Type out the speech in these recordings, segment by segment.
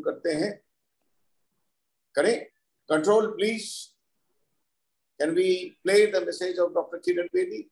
करते हैं, करें। Control please, can we play the message of doctor Kiran Bedi?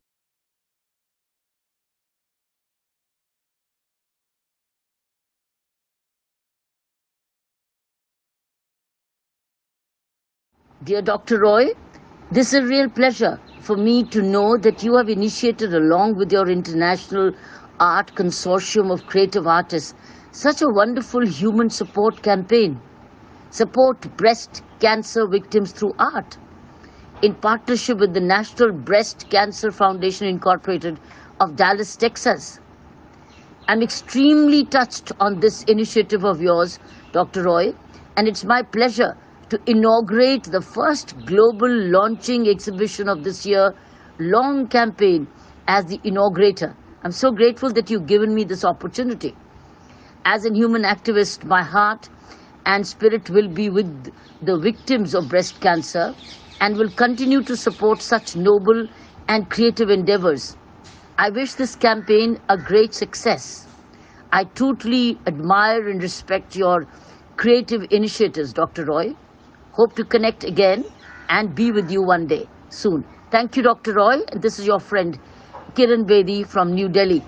Dear Dr. Roy, this is a real pleasure for me to know that you have initiated, along with your International Art Consortium of Creative Artists, such a wonderful human support campaign. Support breast cancer victims through art. In partnership with the National Breast Cancer Foundation Incorporated of Dallas, Texas. I'm extremely touched on this initiative of yours, Dr. Roy, and it's my pleasure to inaugurate the first global launching exhibition of this year long campaign as the inaugurator. I'm so grateful that you've given me this opportunity. As a human activist, my heart and spirit will be with the victims of breast cancer and will continue to support such noble and creative endeavors. I wish this campaign a great success. I totally admire and respect your creative initiatives, Dr. Roy. Hope to connect again and be with you one day soon. Thank you, Dr. Roy. This is your friend Kiran Bedi from New Delhi.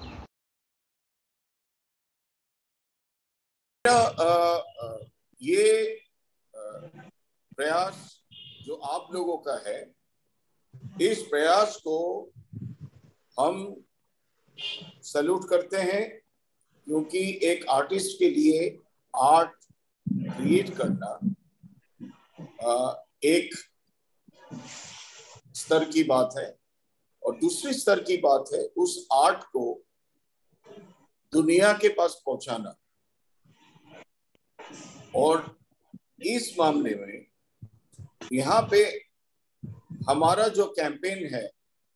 ये प्रयास जो आप लोगों का है, इस प्रयास को हम सैल्यूट करते हैं, क्योंकि एक आर्टिस्ट के लिए आर्ट क्रिएट करना एक स्तर की बात है, और दूसरी स्तर की बात है उस आर्ट को दुनिया के पास पहुंचाना। और इस मामले में यहाँ पे हमारा जो कैंपेन है,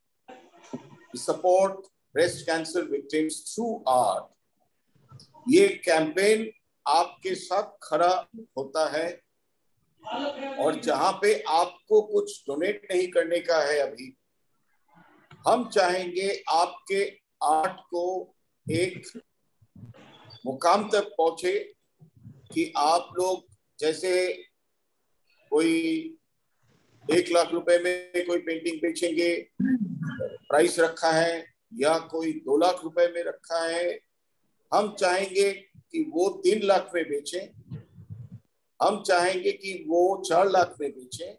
support breast cancer victims through art, ये कैंपेन आपके साथ खड़ा होता है। और जहां पे आपको कुछ डोनेट नहीं करने का है, अभी हम चाहेंगे आपके आर्ट को एक मुकाम तक पहुंचे कि आप लोग, जैसे कोई 1 लाख रुपए में कोई पेंटिंग बेचेंगे, प्राइस रखा है, या कोई 2 लाख रुपए में रखा है, हम चाहेंगे कि वो 3 लाख में बेचें, हम चाहेंगे कि वो 4 लाख में बेचें।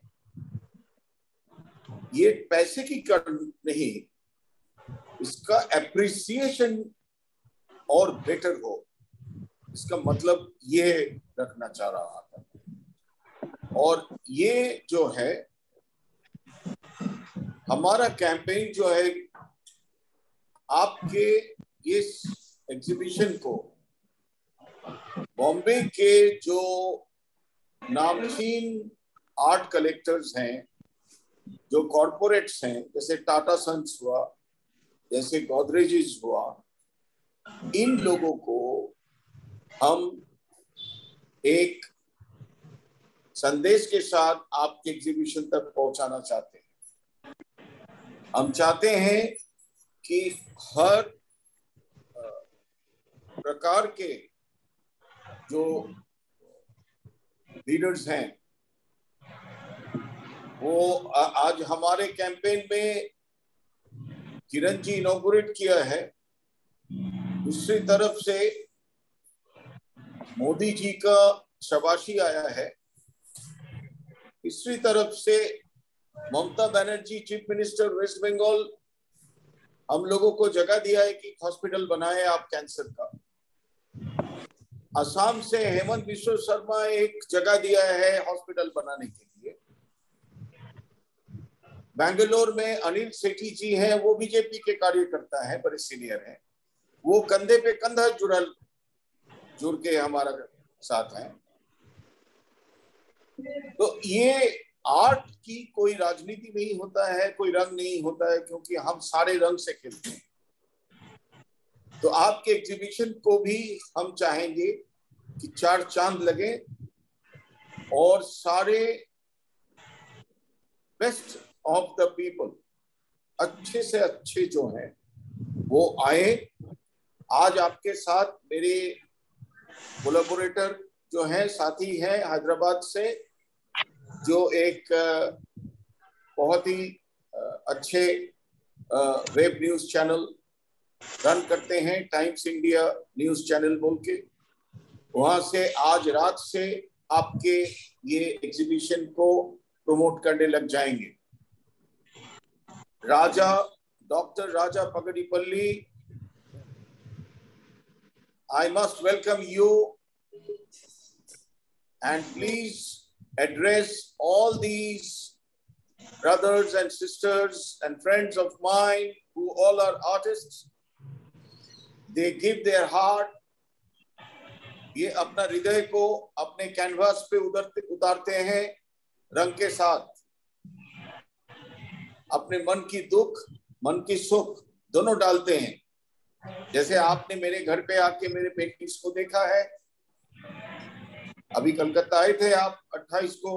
ये पैसे की कड़ नहीं, इसका एप्रिसिएशन और बेटर हो, इसका मतलब ये रखना चाह रहा था। और ये जो है हमारा कैंपेन जो है, आपके इस एग्जीबिशन को बॉम्बे के जो नामचीन आर्ट कलेक्टर्स हैं, जो कॉरपोरेट्स हैं, जैसे टाटा सन्स हुआ, जैसे गोदरेज हुआ, इन लोगों को हम एक संदेश के साथ आपके एग्जीबिशन तक पहुंचाना चाहते हैं। हम चाहते हैं कि हर प्रकार के जो लीडर्स हैं, वो आज हमारे कैंपेन में किरण जी इनॉग्रेट किया है। दूसरी तरफ से मोदी जी का शाबाशी आया है। तीसरी तरफ से Mamata Banerjee chief minister West Bengal हम लोगों को जगह दिया है कि हॉस्पिटल बनाए आप कैंसर का। असम से हेमंत बिश्व शर्मा एक जगह दिया है हॉस्पिटल बनाने के लिए। बेंगलोर में अनिल सेठी जी हैं, वो बीजेपी के कार्यकर्ता हैं, बड़े सीनियर हैं, वो कंधे पे कंधा जुड़ के हमारा साथ हैं। तो ये आर्ट की कोई राजनीति नहीं होता है, कोई रंग नहीं होता है, क्योंकि हम सारे रंग से खेलते हैं। तो आपके एग्जीबिशन को भी हम चाहेंगे कि 4 चांद लगे और सारे बेस्ट ऑफ द पीपल, अच्छे से अच्छे जो हैं वो आए। आज आपके साथ मेरे कोलैबोरेटर जो है, साथी है हैदराबाद से, जो एक बहुत ही अच्छे वेब न्यूज चैनल रन करते हैं, टाइम्स इंडिया न्यूज चैनल बोल के। वहां से आज रात से आपके ये एग्जीबिशन को प्रमोट करने लग जाएंगे। Raja, doctor Raja Pagadipalli, I must welcome you and please address all these brothers and sisters and friends of mine who all are artists. They give their heart. ये अपना हृदय को अपने कैनवास पे उतारते हैं रंग के साथ। अपने मन की दुख, मन की सुख दोनों डालते हैं। जैसे आपने मेरे घर पे आके मेरे पेंटिंग्स को देखा है, अभी कलकत्ता आए थे आप 28 को,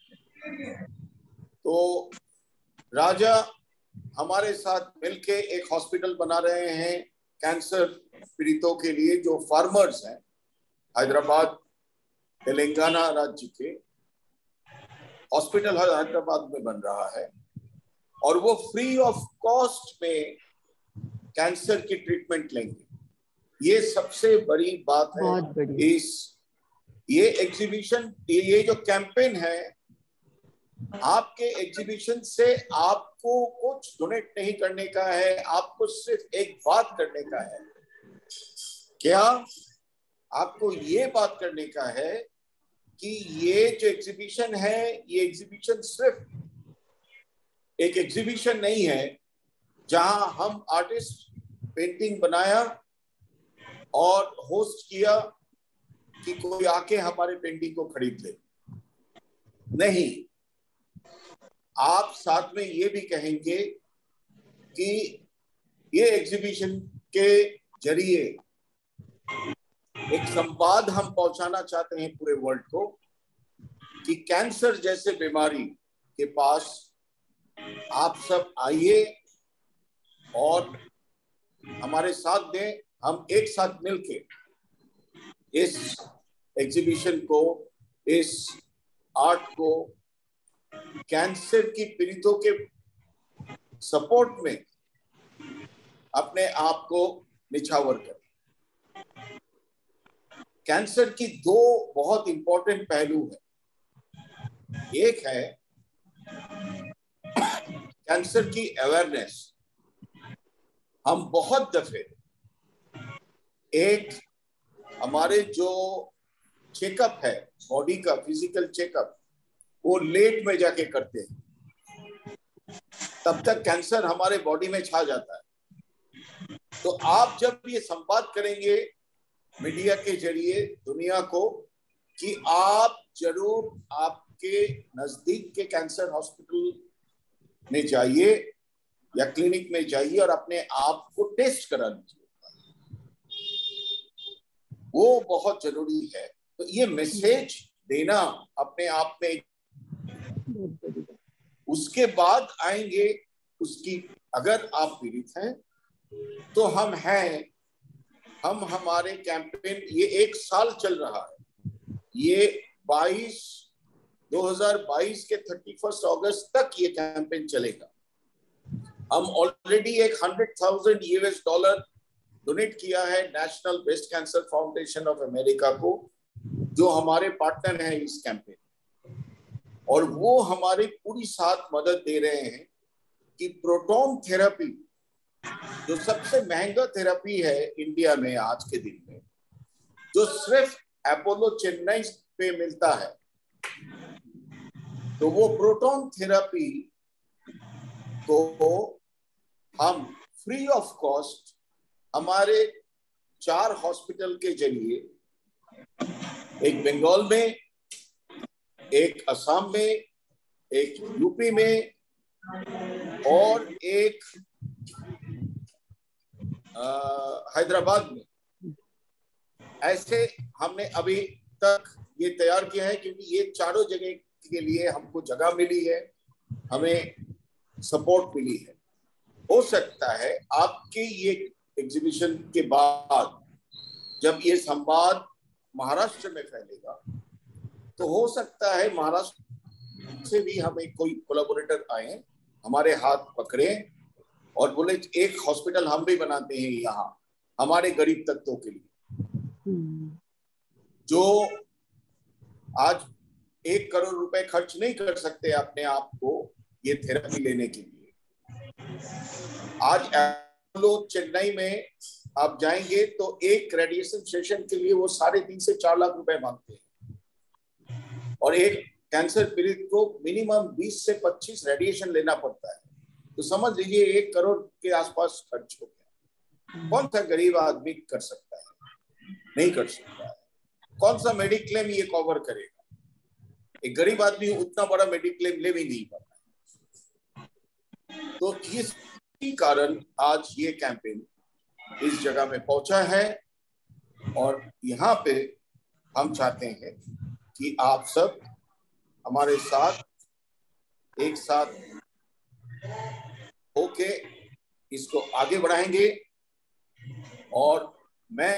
तो राजा हमारे साथ मिलके एक हॉस्पिटल बना रहे हैं कैंसर पीड़ितों के लिए, जो फार्मर्स हैं हैदराबाद तेलंगाना राज्य के। हॉस्पिटल हैदराबाद में बन रहा है और वो फ्री ऑफ कॉस्ट में कैंसर की ट्रीटमेंट लेंगे। ये सबसे बड़ी बात है इस ये एग्जीबिशन, ये जो कैंपेन है, आपके एग्जीबिशन से आपको कुछ डोनेट नहीं करने का है, आपको सिर्फ एक बात करने का है। क्या? आपको ये बात करने का है कि ये जो एग्जीबिशन है, ये एग्जीबिशन सिर्फ एक एग्जीबिशन नहीं है जहां हम आर्टिस्ट पेंटिंग बनाया और होस्ट किया कि कोई आके हमारे पेंटिंग को खरीद ले। नहीं, आप साथ में ये भी कहेंगे कि ये एग्जीबिशन के जरिए एक संवाद हम पहुंचाना चाहते हैं पूरे वर्ल्ड को कि कैंसर जैसे बीमारी के पास आप सब आइए और हमारे साथ दें। हम एक साथ मिलके इस एग्जीबिशन को, इस आर्ट को कैंसर की पीड़ितों के सपोर्ट में अपने आप को निछावर करें। कैंसर की दो बहुत इंपॉर्टेंट पहलू है। एक है कैंसर की अवेयरनेस। हम बहुत दफे एक हमारे जो चेकअप है बॉडी का, फिजिकल चेकअप, वो लेट में जाके करते हैं, तब तक कैंसर हमारे बॉडी में छा जाता है। तो आप जब ये संवाद करेंगे मीडिया के जरिए दुनिया को कि आप जरूर आपके नजदीक के कैंसर हॉस्पिटल में जाइए या क्लिनिक में जाइए और अपने आप को टेस्ट करा लीजिए, वो बहुत जरूरी है। तो ये मैसेज देना अपने आप में, उसके बाद आएंगे उसकी, अगर आप पीड़ित हैं तो हम हैं, हम हमारे कैंपेन, ये 1 साल चल रहा है, ये 2022 के 31 अगस्त तक ये कैंपेन चलेगा। हम ऑलरेडी एक $100,000 डोनेट किया है National Breast Cancer Foundation of America को, जो हमारे पार्टनर हैं इस कैंपेन, और वो हमारी पूरी साथ मदद दे रहे हैं कि प्रोटॉन थेरेपी, जो सबसे महंगा थेरेपी है इंडिया में आज के दिन में, जो सिर्फ अपोलो चेन्नई पे मिलता है, तो वो प्रोटॉन थेरेपी को हम फ्री ऑफ कॉस्ट हमारे 4 हॉस्पिटल के जरिए, एक बंगाल में, एक असम में, एक यूपी में और एक हैदराबाद में, ऐसे हमने अभी तक ये तैयार किया है, क्योंकि ये चारों जगह के लिए हमको जगह मिली है, हमें सपोर्ट मिली है। हो सकता है आपके ये एग्जीबिशन के बाद जब ये संवाद महाराष्ट्र में फैलेगा तो हो सकता है महाराष्ट्र से भी हमें कोई कोलैबोरेटर आए, हमारे हाथ पकड़े और बोले एक हॉस्पिटल हम भी बनाते हैं यहाँ हमारे गरीब तत्वों के लिए, जो आज 1 करोड़ रुपए खर्च नहीं कर सकते अपने आप को ये थेरेपी लेने के लिए। आज लोग चेन्नई में आप जाएंगे तो एक रेडिएशन सेशन के लिए वो 3.5 से 4 लाख रुपए मांगते हैं और एक कैंसर पीड़ित को मिनिमम 20 से 25 रेडिएशन लेना पड़ता है। तो समझ लीजिए 1 करोड़ के आसपास खर्च हो गया। कौन सा गरीब आदमी कर सकता है? नहीं कर सकता है। कौन सा मेडिक्लेम ये कवर करेगा? एक गरीब आदमी उतना बड़ा मेडिक्लेम ले भी नहीं पाता। तो इसी कारण आज ये कैंपेन इस जगह में पहुंचा है और यहाँ पे हम चाहते हैं कि आप सब हमारे साथ एक साथ होके इसको आगे बढ़ाएंगे और मैं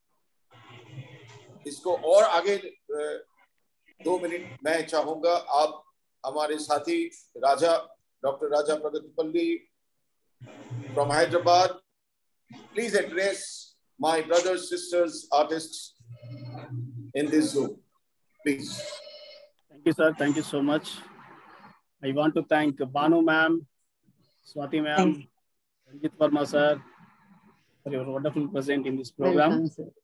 इसको और आगे 2 मिनट मैं चाहूंगा आप हमारे साथी doctor Raja Pragatipalli from Hyderabad, please address my brothers, sisters, artists in this Zoom, please. Thank you, sir. Thank you so much. I want to thank Banu ma'am, Swati ma'am, Ranjit Verma sir for your wonderful presence in this program.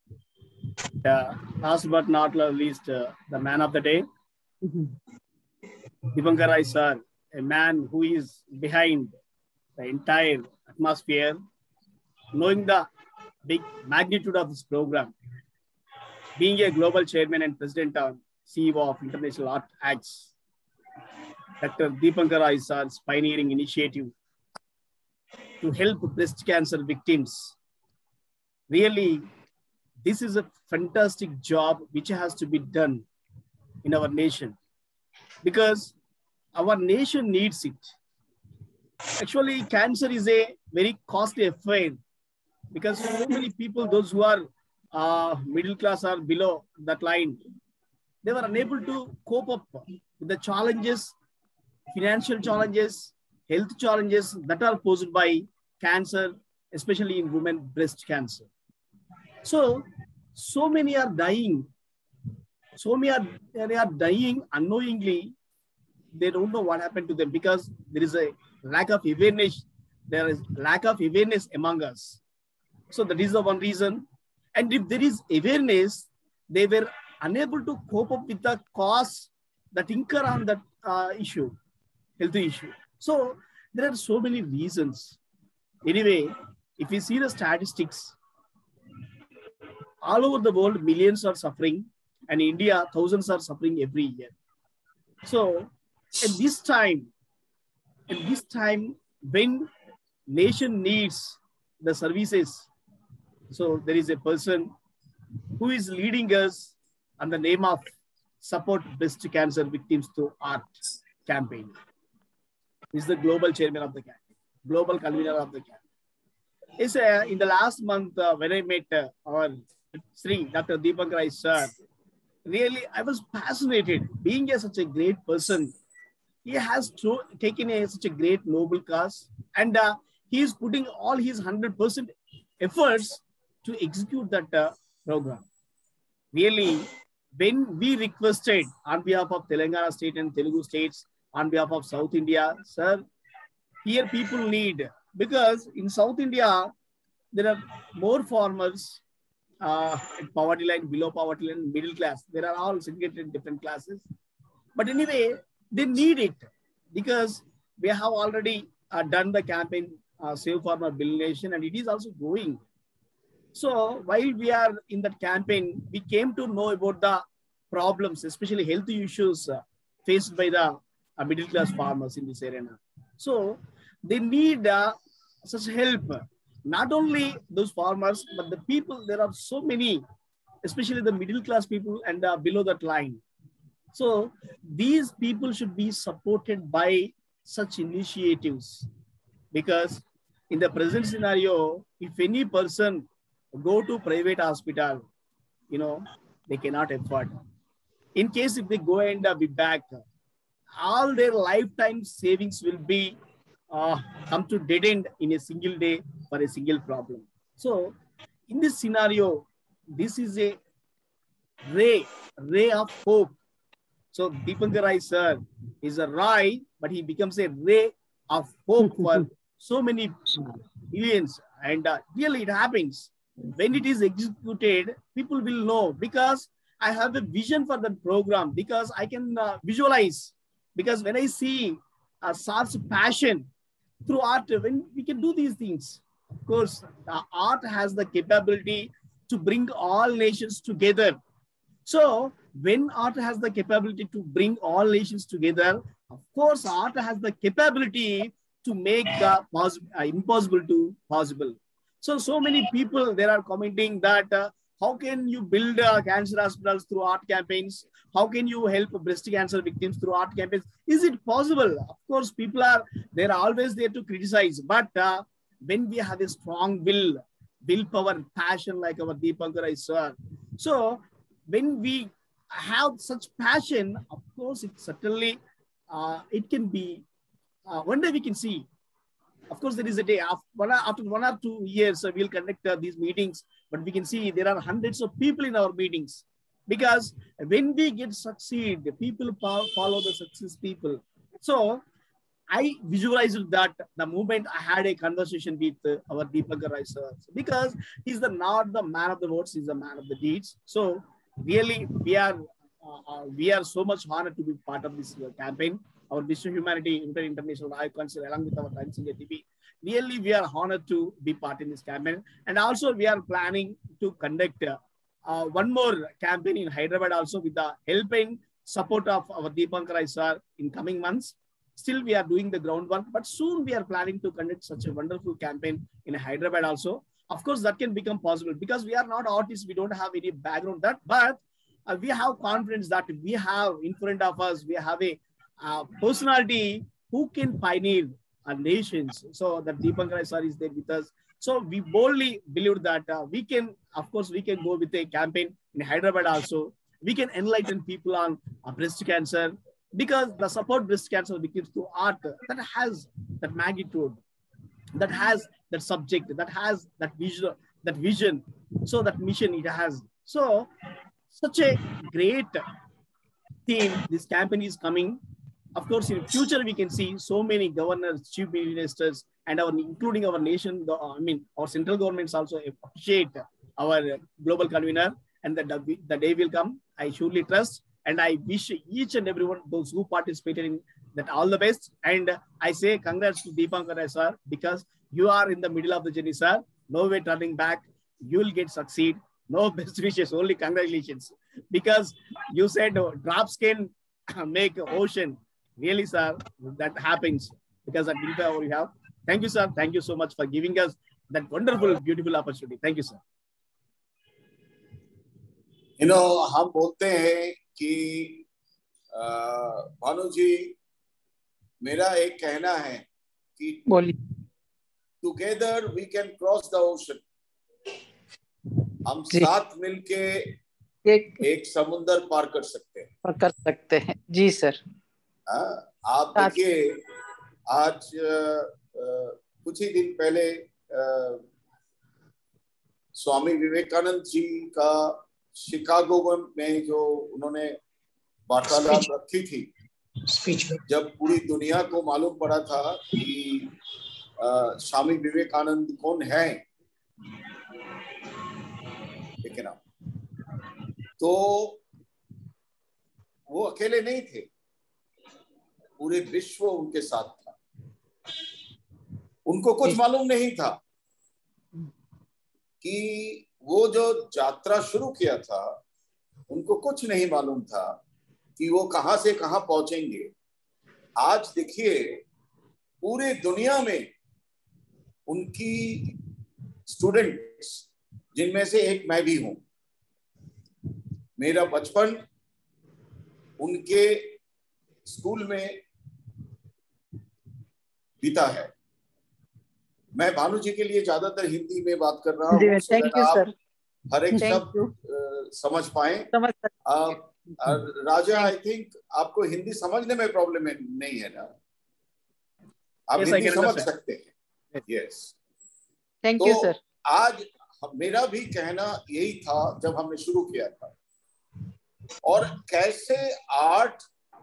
Last but not least, the man of the day, Deepankar Rai sir, a man who is behind the entire atmosphere, knowing the big magnitude of this program, being a global chairman and president and CEO of International Art Acts, Dr. Deepankar Rai sir's pioneering initiative to help breast cancer victims. Really, this is a fantastic job which has to be done in our nation because our nation needs it. Actually, cancer is a very costly affair because so many people, those who are middle class or below that line, they were unable to cope up with the challenges, financial challenges, health challenges that are posed by cancer, especially in women breast cancer. So many are dying. They are dying unknowingly. They don't know what happened to them because there is a lack of awareness. There is lack of awareness among us. So that is the one reason. And if there is awareness, they were unable to cope up with the costs that incur on that issue, health issue. So there are so many reasons. Anyway, if you see the statistics, all over the world, millions are suffering, and in India, thousands are suffering every year. So at this time, when nation needs the services, so there is a person who is leading us on the name of Support Breast Cancer Victims Through Art campaign. He is the global chairman of the campaign, global convener of the campaign. It's, in the last month, when I met our Sri Dr. Deepankar Rai sir, really I was fascinated. Being such a great person, he has taken such a great noble cause, and he is putting all his 100% efforts to execute that program. Really, when we requested on behalf of Telangana state and Telugu states, on behalf of South India, sir, here people need, because in South India, there are more farmers, poverty line, below poverty line, middle class. There are all segregated in different classes. But anyway, they need it because we have already done the campaign Save Farmer Bill Nation, and it is also going. So while we are in that campaign, we came to know about the problems, especially health issues faced by the middle class farmers in this arena. So they need such help. Not only those farmers, but the people, there are so many, especially the middle class people and below that line. So these people should be supported by such initiatives, because in the present scenario, if any person go to private hospital, they cannot afford. In case if they go and be back, all their lifetime savings will be come to dead end in a single day for a single problem. So in this scenario, this is a ray of hope. So Deepankar Rai sir is a ray, but he becomes a ray of hope for so many millions. And really it happens. When it is executed, people will know, because I have a vision for the program, because I can visualize. Because when I see sir's passion through art, when we can do these things, of course, the art has the capability to bring all nations together. So when art has the capability to bring all nations together, of course, art has the capability to make the impossible to possible. So many people there are commenting that how can you build cancer hospitals through art campaigns? How can you help breast cancer victims through art campaigns? Is it possible? Of course, people are always there to criticize. But when we have a strong willpower, passion like our Deepankar Rai sir, so when we have such passion, of course, it certainly it can be. One day we can see. Of course, there is a day after 1 or 2 years we'll conduct these meetings, but we can see there are hundreds of people in our meetings, because when we get succeed, the people follow the success people. So I visualized that the moment I had a conversation with our Deepankar Rai sir, because he's not the man of the words, he's the man of the deeds. So really, we are so much honored to be part of this campaign. Our Vishnu Humanity International Eye Council, along with our Times India TV, really we are honored to be part in this campaign. And also we are planning to conduct one more campaign in Hyderabad also, with the help and support of our Deepankar Rai sir in coming months. Still we are doing the groundwork, but soon we are planning to conduct such a wonderful campaign in Hyderabad also. Of course, that can become possible, because we are not artists, we don't have any background that, but we have confidence that we have in front of us, we have a personality who can pioneer our nations. So that Deepankar Rai sir is there with us. So we boldly believe that we can, of course, we can go with a campaign in Hyderabad also. We can enlighten people on breast cancer, because the support breast cancer victims through art that has that magnitude, that has that subject, that has that vision, so that mission it has. So such a great theme this campaign is coming. Of course, in future we can see so many governors, chief ministers, and including our nation, our central governments also appreciate our global convener, and the day will come, I surely trust. And I wish each and everyone, those who participated in that, all the best. And I say congrats to Deepankar Rai sir, because you are in the middle of the journey, sir. No way turning back. You will get succeed. No best wishes, only congratulations. Because you said drops can make ocean. Really, sir, that happens because of willpower you have. Thank you, sir. Thank you so much for giving us that wonderful, beautiful opportunity. Thank you, sir. हम बोलते हैं कि भानु जी, मेरा एक कहना है कि together we can cross the ocean. हम साथ मिलके एक समुंदर पार कर सकते हैं। जी सर। आप देखिए, आज कुछ ही दिन पहले स्वामी विवेकानंद जी का शिकागो में जो उन्होंने वार्तालाप रखी थी, जब पूरी दुनिया को मालूम पड़ा था कि स्वामी विवेकानंद कौन है, ठीक है ना, तो वो अकेले नहीं थे, पूरे विश्व उनके साथ था। उनको कुछ मालूम नहीं था कि वो जो यात्रा शुरू किया था, उनको कुछ नहीं मालूम था कि वो कहां से कहां पहुंचेंगे। आज देखिए, पूरे दुनिया में उनकी स्टूडेंट्स, जिनमें से एक मैं भी हूं, मेरा बचपन उनके स्कूल में बीता है। मैं भानु जी के लिए ज्यादातर हिंदी में बात कर रहा हूँ, थैंक यू सर। हर एक शब्द समझ पाए। राजा, आई थिंक आपको हिंदी समझने में प्रॉब्लम नहीं है ना? आप हिंदी समझ सकते हैं? Yes, thank you sir. आज मेरा भी कहना यही था जब हमने शुरू किया था, और कैसे आर्ट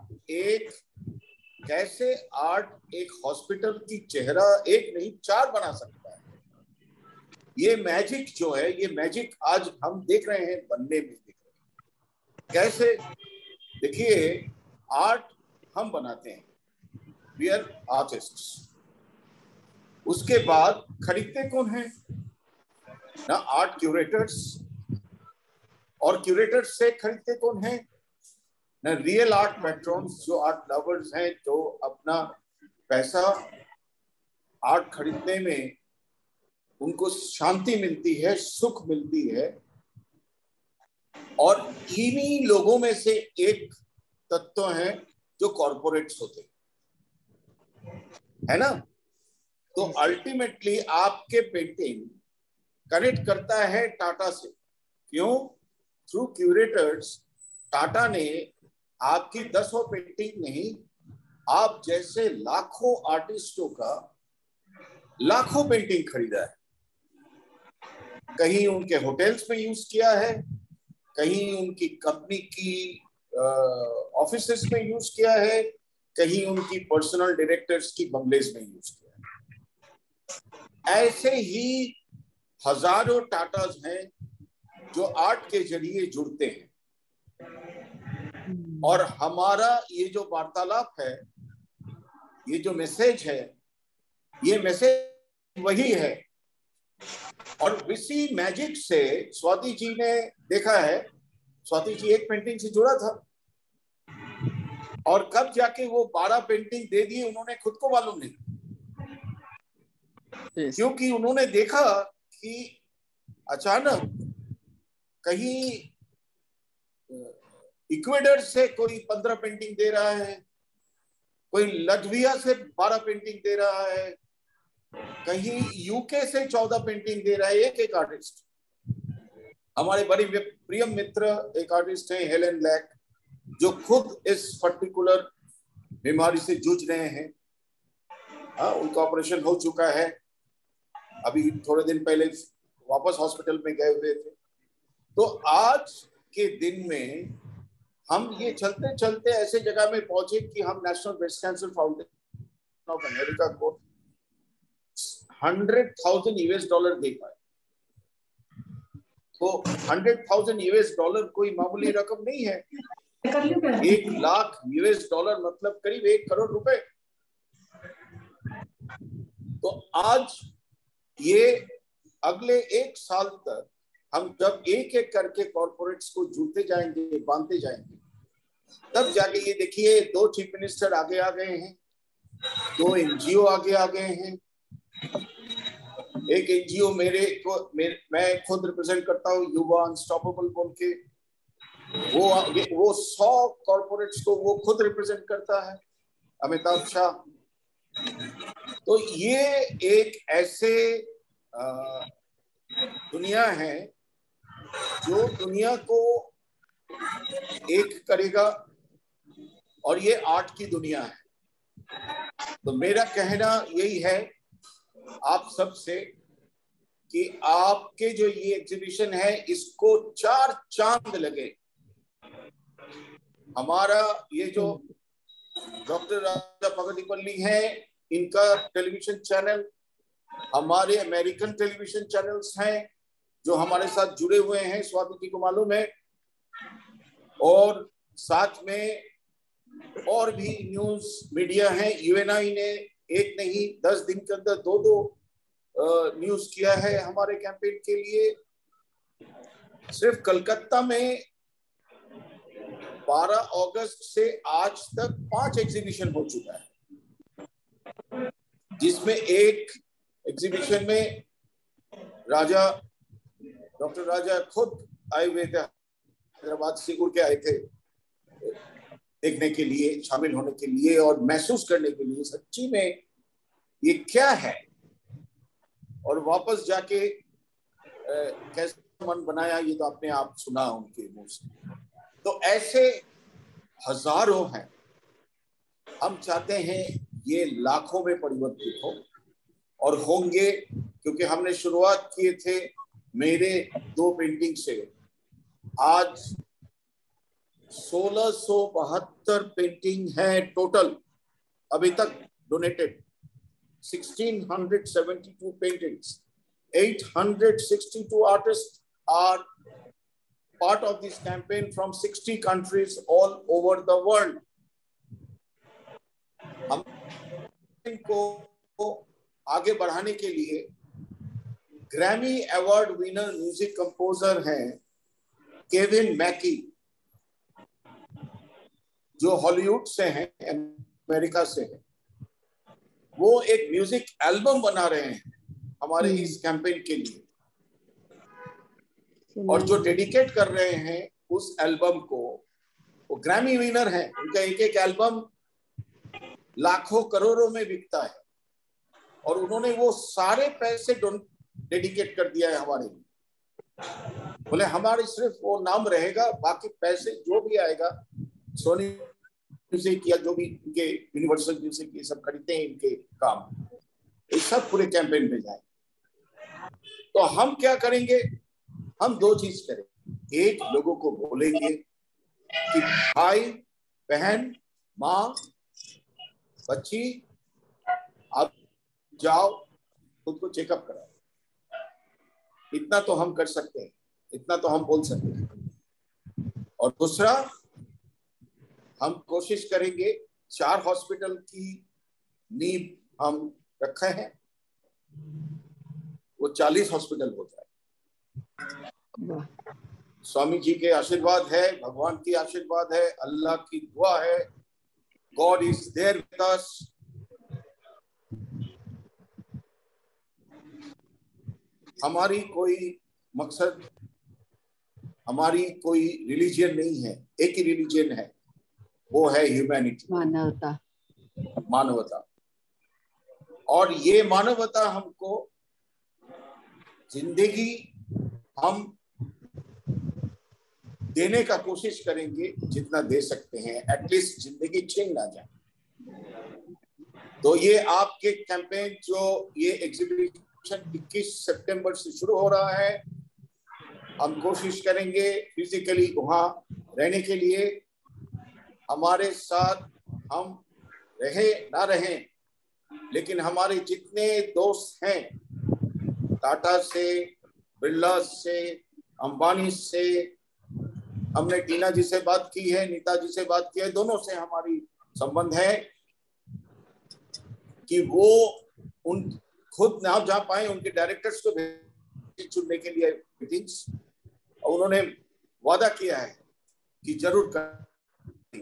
एक हॉस्पिटल की चेहरा एक नहीं 4 बना सकता है। ये मैजिक जो है, ये मैजिक आज हम देख रहे हैं, बनने में देख रहे हैं। कैसे? देखिए, आर्ट हम बनाते हैं, वी आर आर्टिस्ट्स। उसके बाद खरीदते कौन है ना? Art curators. और क्यूरेटर्स से खरीदते कौन है ना? रियल आर्ट पैट्रॉन्स, जो आर्ट लवर्स हैं, जो अपना पैसा आर्ट खरीदने में उनको शांति मिलती है, सुख मिलती है। और इन्हीं लोगों में से एक तत्व है जो कॉर्पोरेट्स होते है ना? तो अल्टीमेटली आपके पेंटिंग कनेक्ट करता है टाटा से। क्यों? Through curators. टाटा ने आपकी 10 पेंटिंग नहीं, आप जैसे लाखों आर्टिस्टों का लाखों पेंटिंग खरीदा है। कहीं उनके होटल्स में यूज किया है, कहीं उनकी कंपनी की ऑफिसेस में यूज किया है, कहीं उनकी पर्सनल डायरेक्टर्स की बंगलेज में यूज किया है। ऐसे ही हजारों टाटास हैं जो आर्ट के जरिए जुड़ते हैं। और हमारा ये जो वार्तालाप है, ये जो मैसेज है, ये मैसेज वही है। और इसी मैजिक से स्वाति जी ने देखा है, स्वाति जी एक पेंटिंग से जुड़ा था, और कब जाके वो 12 पेंटिंग दे दी उन्होंने खुद को मालूम नहीं। क्योंकि उन्होंने देखा कि अचानक कहीं इक्वेडर से कोई 15 पेंटिंग दे रहा है, कोई लटविया से 12 पेंटिंग दे रहा है, कहीं यूके से 14 पेंटिंग दे रहा है एक आर्टिस्ट। हमारे बड़ी प्रिय मित्र एक आर्टिस्ट है हेलेन लैक, जो खुद इस पर्टिकुलर बीमारी से जूझ रहे हैं। उनका ऑपरेशन हो चुका है, अभी थोड़े दिन पहले वापस हॉस्पिटल में गए हुए थे। तो आज के दिन में हम ये चलते चलते ऐसे जगह में पहुंचे कि हम National Breast Cancer Foundation of America को $100,000 दे पाए। तो $100,000 कोई मामूली रकम नहीं है। $1,00,000 मतलब करीब 1 करोड़ रुपए। तो आज ये अगले 1 साल तक हम जब एक एक करके कॉर्पोरेट्स को जुड़ते जाएंगे, बांधते जाएंगे, तब जाके ये देखिए 2 चीफ मिनिस्टर आगे आ गए हैं, 2 एनजीओ आगे आ गए हैं। एक एनजीओ मैं खुद रिप्रेजेंट करता हूँ, युवा अनस्टॉपेबल बोल के, वो 100 कॉर्पोरेट्स को वो खुद रिप्रेजेंट करता है, अमिताभ शाह। तो ये एक ऐसे दुनिया है जो दुनिया को एक करेगा, और ये आर्ट की दुनिया है। तो मेरा कहना यही है आप सबसे कि आपके जो ये एग्जीबिशन है, इसको 4 चांद लगे। हमारा ये जो डॉक्टर राजा पगडीपल्ली है, इनका टेलीविजन चैनल, हमारे अमेरिकन टेलीविजन चैनल्स हैं जो हमारे साथ जुड़े हुए हैं, स्वाति जी को मालूम है। और साथ में और भी न्यूज मीडिया है। यूएनआई ने एक नहीं 10 दिन के अंदर 2 न्यूज किया है हमारे कैंपेन के लिए। सिर्फ कलकत्ता में 12 अगस्त से आज तक 5 एग्जीबिशन हो चुका है, जिसमें एक एग्जीबिशन में डॉक्टर राजा खुद आए हुए थे, हैदराबाद से उड़ के आए थे देखने के लिए, शामिल होने के लिए और महसूस करने के लिए सच्ची में ये क्या है, और वापस जाके कैसे मन बनाया, ये तो आपने आप सुना उनके मुंह से। तो ऐसे हजारों हैं। हम चाहते हैं ये लाखों में परिवर्तित हो और होंगे, क्योंकि हमने शुरुआत किए थे मेरे 2 पेंटिंग से। आज 1672 पेंटिंग है टोटल अभी तक donated, 1672 paintings, 862 artists are part of this campaign from 60 countries all over the world. हम इनको आगे बढ़ाने के लिए Grammy award winner music composer हैं केविन मैकी, जो हॉलीवुड से हैं, अमेरिका से हैं। वो एक म्यूजिक एल्बम बना रहे हैं हमारे इस कैंपेन के लिए, और जो डेडिकेट कर रहे हैं उस एल्बम को, वो ग्रैमी विनर हैं। उनका एक एक एल्बम लाखों करोड़ों में बिकता है, और उन्होंने वो सारे पैसे डेडिकेट कर दिया है हमारे लिए। बोले हमारे सिर्फ वो नाम रहेगा, बाकी पैसे जो भी आएगा सोनी म्यूजिक या जो भी इनके यूनिवर्सल म्यूजिक ये सब खरीदते हैं इनके काम, ये सब पूरे कैंपेन में जाए। तो हम क्या करेंगे, हम 2 चीज करेंगे। एक, लोगों को बोलेंगे कि भाई बहन माँ बच्ची आप जाओ खुद को चेकअप कराओ। इतना तो हम कर सकते हैं, इतना तो हम बोल सकते हैं। और दूसरा, हम कोशिश करेंगे 4 हॉस्पिटल की नींव हम रखे हैं, वो 40 हॉस्पिटल हो जाए। स्वामी जी के आशीर्वाद है, भगवान की आशीर्वाद है, अल्लाह की दुआ है। God is there with us. हमारी कोई मकसद, हमारी कोई रिलीजियन नहीं है, एक ही रिलीजियन है, वो है ह्यूमैनिटी, मानवता। मानवता। और ये मानवता हमको जिंदगी हम देने का कोशिश करेंगे जितना दे सकते हैं, एटलीस्ट जिंदगी छीन ना जाए। तो ये आपके कैंपेन, जो ये एग्जीबिशन 21 सितंबर से शुरू हो रहा है, हम कोशिश करेंगे फिजिकली वहां रहने के लिए। हमारे साथ हम रहे ना रहें, लेकिन हमारे जितने दोस्त हैं, टाटा से, बिरला से, अंबानी से, हमने टीना जी से बात की है, नीता जी से बात की है, दोनों से हमारी संबंध है कि वो उन खुद ना जा पाए, उनके डायरेक्टर्स को चुनने के लिए मीटिंग्स, और उन्होंने वादा किया है कि जरूर करेंगे।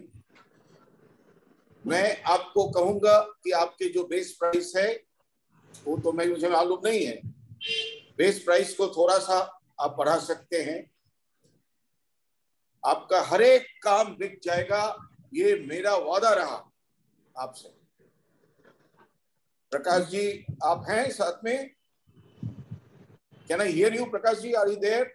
मैं आपको कहूंगा कि आपके जो बेस प्राइस है वो तो मुझे मालूम नहीं है, बेस प्राइस को थोड़ा सा आप बढ़ा सकते हैं। आपका हर एक काम बिक जाएगा, ये मेरा वादा रहा आपसे। प्रकाश जी आप हैं साथ में? Can I hear you? Prakash ji are you there?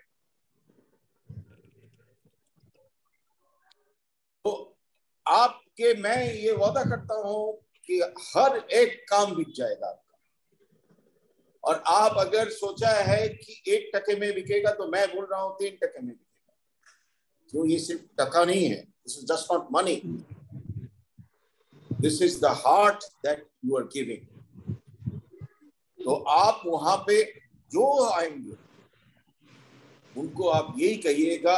तो आपके मैं ये वादा करता हूं कि हर एक काम बिक जाएगा आपका। और आप अगर सोचा है कि 1% में बिकेगा, तो मैं बोल रहा हूं 3% में बिकेगा। तो ये सिर्फ टका नहीं है, this is just not money, this is the heart that you are giving. तो आप वहां पे जो आएंगे उनको आप यही कहिएगा,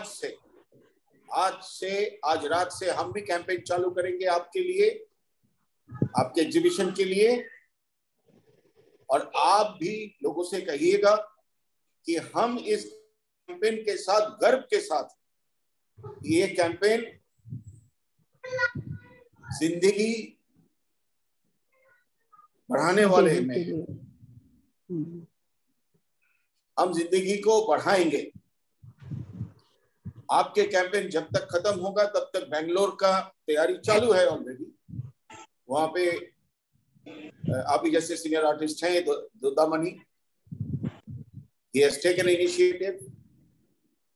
आज रात से हम भी कैंपेन चालू करेंगे आपके लिए, आपके एग्जीबिशन के लिए। और आप भी लोगों से कहिएगा कि हम इस कैंपेन के साथ, गर्व के साथ, ये कैंपेन जिंदगी बढ़ाने वाले में है। हम जिंदगी को बढ़ाएंगे। आपके कैंपेन जब तक खत्म होगा तब तक बेंगलोर का तैयारी चालू है ऑलरेडी। वहां पे आप ही जैसे सीनियर आर्टिस्ट हैं, दोदामणि, he has taken initiative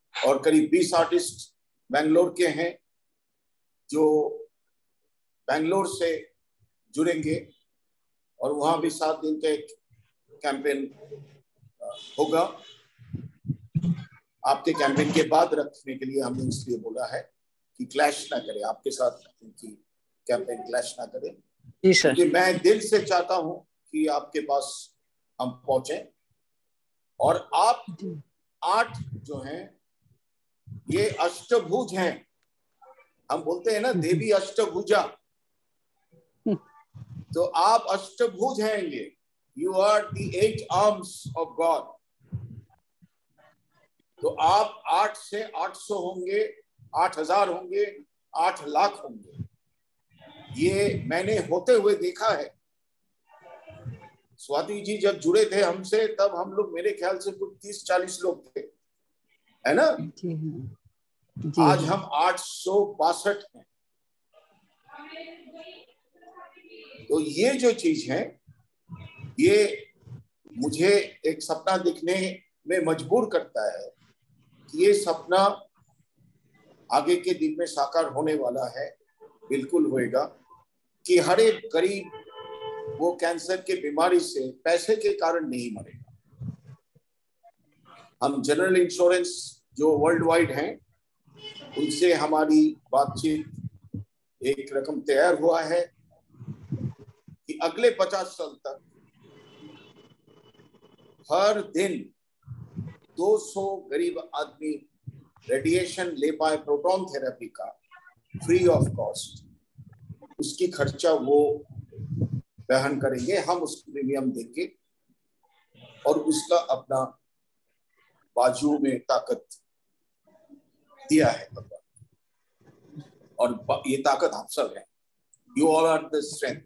और करीब 20 आर्टिस्ट बेंगलोर के हैं जो बेंगलोर से जुड़ेंगे और वहां भी 7 दिन का एक कैंपेन होगा। आपके कैंपेन के बाद रखने के लिए हमने इसलिए बोला है कि क्लैश ना करे, आपके साथ उनकी कैंपेन क्लैश ना करे, क्योंकि मैं दिल से चाहता हूं कि आपके पास हम पहुंचे। और आप 8 जो हैं ये अष्टभुज हैं, हम बोलते हैं ना देवी अष्टभुजा, तो आप अष्टभुज हैं, ये you are the 8 arms of God. तो आप 8 से 800 होंगे, 8000 होंगे, 8 लाख होंगे, ये मैंने होते हुए देखा है। स्वाति जी जब जुड़े थे हमसे तब हम लोग मेरे ख्याल से कुछ 30-40 लोग थे, है ना? जी हाँ, आज हम 862 हैं। तो ये जो चीज है ये मुझे एक सपना दिखने में मजबूर करता है कि ये सपना आगे के दिन में साकार होने वाला है, बिल्कुल होएगा, कि हर एक गरीब वो कैंसर के बीमारी से पैसे के कारण नहीं मरेगा। हम जनरल इंश्योरेंस जो वर्ल्ड वाइड हैं उनसे हमारी बातचीत एक रकम तैयार हुआ है कि अगले 50 साल तक हर दिन 200 गरीब आदमी रेडिएशन ले पाए प्रोटॉन थेरेपी का, फ्री ऑफ कॉस्ट। उसकी खर्चा वो वहन करेंगे, हम उसको प्रीमियम देंगे और उसका अपना बाजू में ताकत दिया है भगवान, और ये ताकत आप सब है। You all are the strength.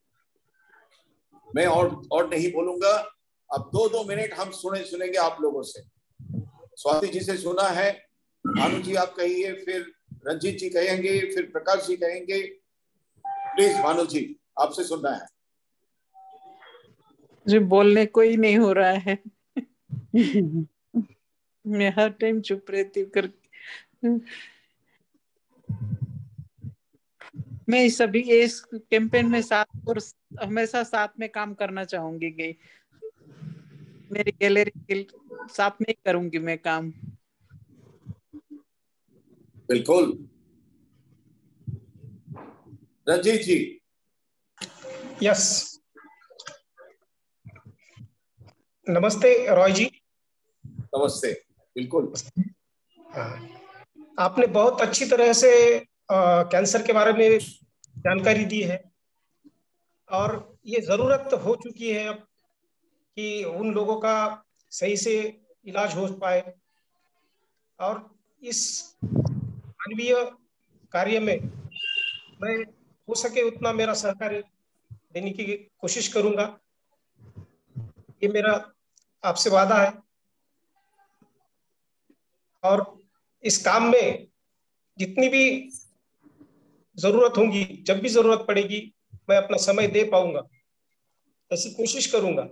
मैं और नहीं बोलूंगा। अब 2-2 मिनट हम सुनेंगे आप लोगों से। स्वाति जी से सुना है, भानु जी आप कहिए, फिर रंजीत जी कहेंगे, फिर प्रकाश जी कहेंगे। प्लीज भानु जी आपसे सुनना है। मुझे बोलने को ही नहीं हो रहा है। मैं हर टाइम चुप रहती कर। मैं सभी इस कैंपेन में साथ और हमेशा साथ में काम करना चाहूंगी कि मेरी गैलरी के साथ में ही करूंगी मैं काम। बिल्कुल। रंजीत जी। यस, नमस्ते रॉय जी। नमस्ते। बिल्कुल। आपने बहुत अच्छी तरह से कैंसर के बारे में जानकारी दी है और ये जरूरत हो चुकी है अब कि उन लोगों का सही से इलाज हो पाए और इस मानवीय कार्य में मैं हो सके उतना मेरा सहकार देने की कोशिश करूंगा। ये मेरा आपसे वादा है और इस काम में जितनी भी जरूरत होगी, जब भी जरूरत पड़ेगी, मैं अपना समय दे पाऊंगा, ऐसी कोशिश करूंगा।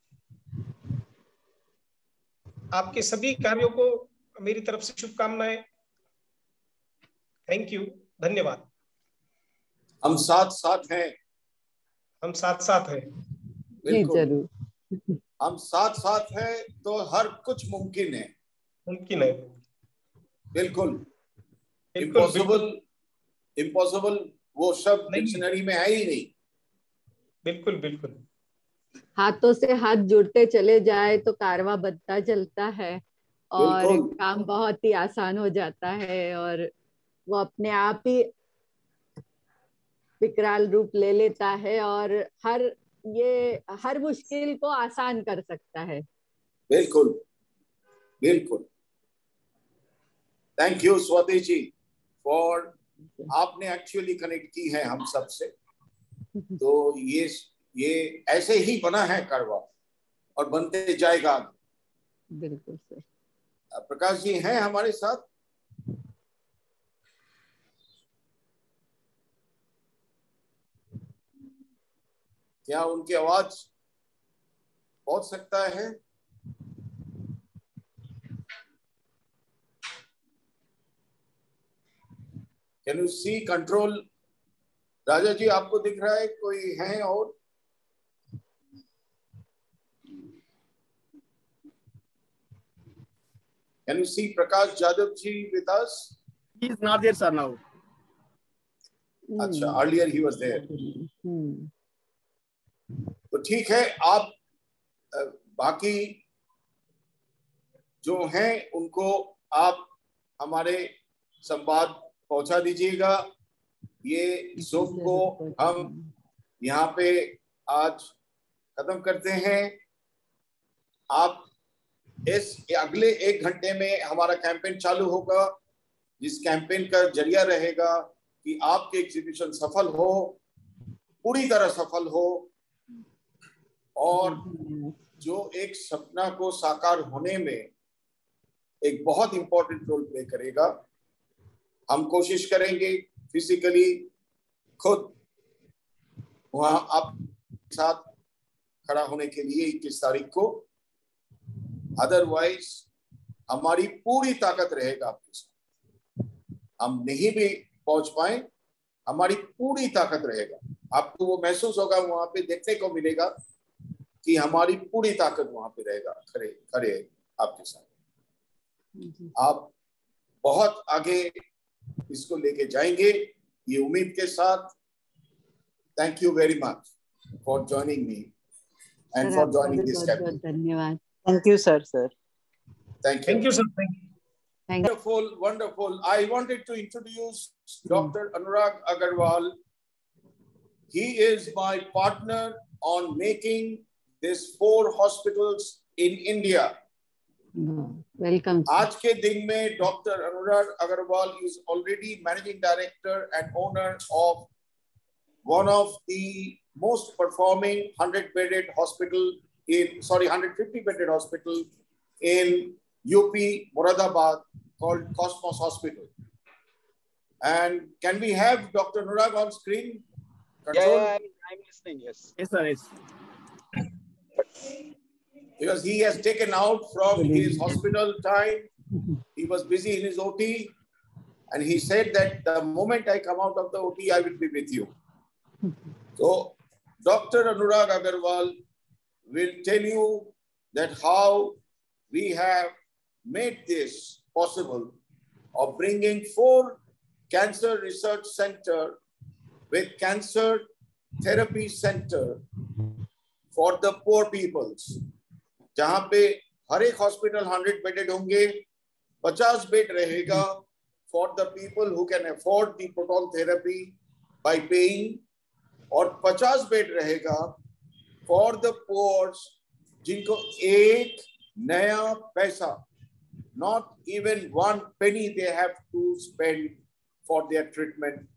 आपके सभी कार्यों को मेरी तरफ से शुभकामनाएं। थैंक यू, धन्यवाद। हम साथ साथ हैं। हम साथ साथ हैं। बिल्कुल जरूर। हम साथ साथ हैं तो हर कुछ मुमकिन है। मुमकिन है। बिल्कुल। बिल्कुल इम्पॉसिबल, इम्पॉसिबल वो शब्द नहीं। डिक्शनरी में है ही नहीं। बिल्कुल बिल्कुल। हाथों से हाथ जुड़ते चले जाए तो कारवां बनता चलता है और बिल्कुल। काम बहुत ही आसान हो जाता है और वो अपने आप ही विकराल रूप ले लेता है और हर मुश्किल को आसान कर सकता है। बिल्कुल बिल्कुल। Thank you Swati ji for, आपने एक्चुअली कनेक्ट की है हम सब से। तो ये ऐसे ही बना है करवा और बनते जाएगा। बिल्कुल सर। प्रकाश जी हैं हमारे साथ? क्या उनकी आवाज पहुंच सकता है? Can you see control? राजा जी आपको दिख रहा है कोई है और? Can you see Prakash Jadhav ji with us? He is not there, sir, now. अच्छा, earlier he was there. तो ठीक है, आप बाकी जो हैं उनको आप हमारे संवाद पहुंचा दीजिएगा। ये जोक को हम यहाँ पे आज खत्म करते हैं। आप इस अगले 1 घंटे में हमारा कैंपेन चालू होगा, जिस कैंपेन का जरिया रहेगा कि आपके एग्जीबिशन सफल हो, पूरी तरह सफल हो, और जो एक सपना को साकार होने में एक बहुत इंपॉर्टेंट रोल प्ले करेगा। हम कोशिश करेंगे फिजिकली खुद वहां आपके साथ खड़ा होने के लिए 21 तारीख को। अदरवाइज हमारी पूरी ताकत रहेगा आपके साथ। हम नहीं भी पहुंच पाए, हमारी पूरी ताकत रहेगा। आपको वो महसूस होगा, वहां पे देखने को मिलेगा कि हमारी पूरी ताकत वहां पे रहेगा, खड़े खड़े आपके साथ। आप बहुत आगे इसको लेके जाएंगे ये उम्मीद के साथ। Thank you very much for joining me and for joining this campaign. धन्यवाद। Thank you, sir. Thank you. Thank you, sir. Thank you. Wonderful, wonderful. I wanted to introduce Dr. Anurag Agarwal. He is my partner on making these 4 hospitals in India. Welcome. आज के दिन में doctor Anurag Agarwal is already managing director and owner of one of the most performing 150-bedded hospital in UP Moradabad called Cosmos Hospital. And can we have Dr. Anurag on screen? Control? Yeah, I'm listening. Yes. Yes, sir. Yes. Because he has taken out from his hospital time. He was busy in his OT, and he said that the moment I come out of the OT, I will be with you. So Dr. Anurag Agarwal will tell you that how we have made this possible of bringing 4 cancer research center with cancer therapy center for the poor peoples. जहां पे हर एक hospital 100 bedded होंगे, 50 bed रहेगा for the people who can afford the proton therapy by paying, और 50 bed रहेगा for the poors जिनको एक नया पैसा, not even 1 penny they have to spend for their treatment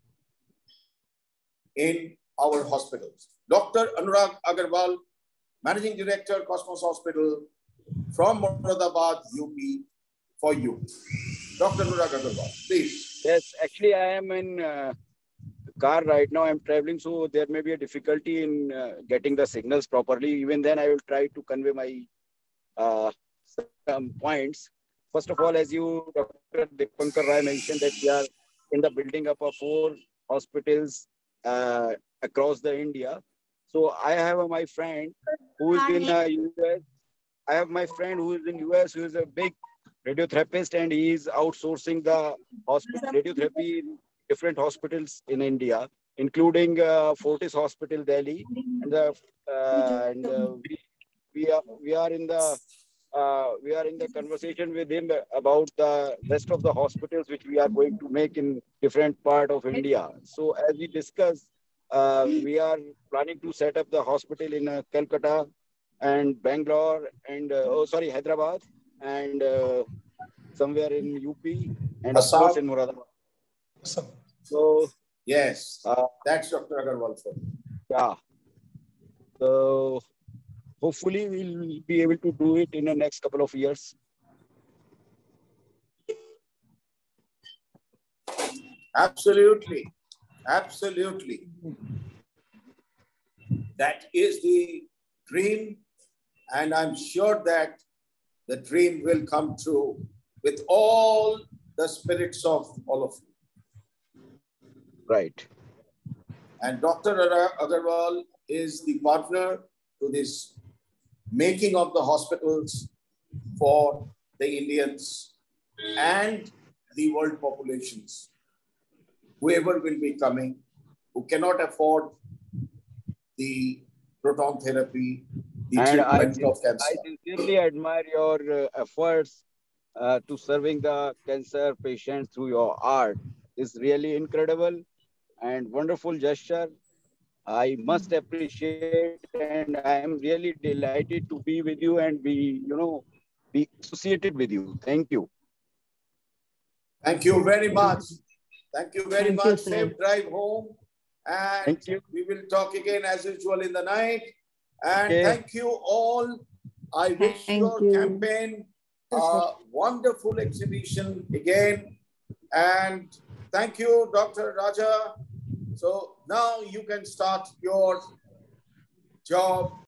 in our hospitals. Dr. Anurag Agarwal, Managing Director, Cosmos Hospital from Moradabad, UP, for you. Dr. Anurag Agarwal, please. Yes, actually I am in car right now. I'm traveling, so there may be a difficulty in getting the signals properly. Even then, I will try to convey my some points. First of all, as you, Dr. Dipankar Rai, mentioned that we are in the building up of 4 hospitals across the India. So I have my friend who is in US. I have my friend who is in US, who is a big radiotherapist, and he is outsourcing the radiotherapy in different hospitals in India, including Fortis Hospital, Delhi, and we are in the conversation with him about the rest of the hospitals which we are going to make in different part of India. So as we discussed, we are planning to set up the hospital in Calcutta and Bangalore and Hyderabad and somewhere in UP and of course in Moradabad. Awesome. So yes, that's Dr. Agarwal, sir. Yeah. So hopefully we'll be able to do it in the next couple of years. Absolutely. Absolutely. That is the dream, and I'm sure that the dream will come true with all the spirits of all of you. Right. And Dr. Agarwal is the partner to this making of the hospitals for the Indians and the world populations. Whoever will be coming, who cannot afford the proton therapy, the treatment of cancer. I sincerely admire your efforts to serving the cancer patients through your art. It's really incredible and wonderful gesture. I must appreciate, and I am really delighted to be with you and be associated with you. Thank you. Thank you very much. Thank you very Thank you, much. sir. Safe drive home. And Thank you. we will talk again as usual in the night. And Okay. thank you all. I wish Thank your you. campaign a wonderful exhibition again. And thank you, Dr. Raja. So now you can start your job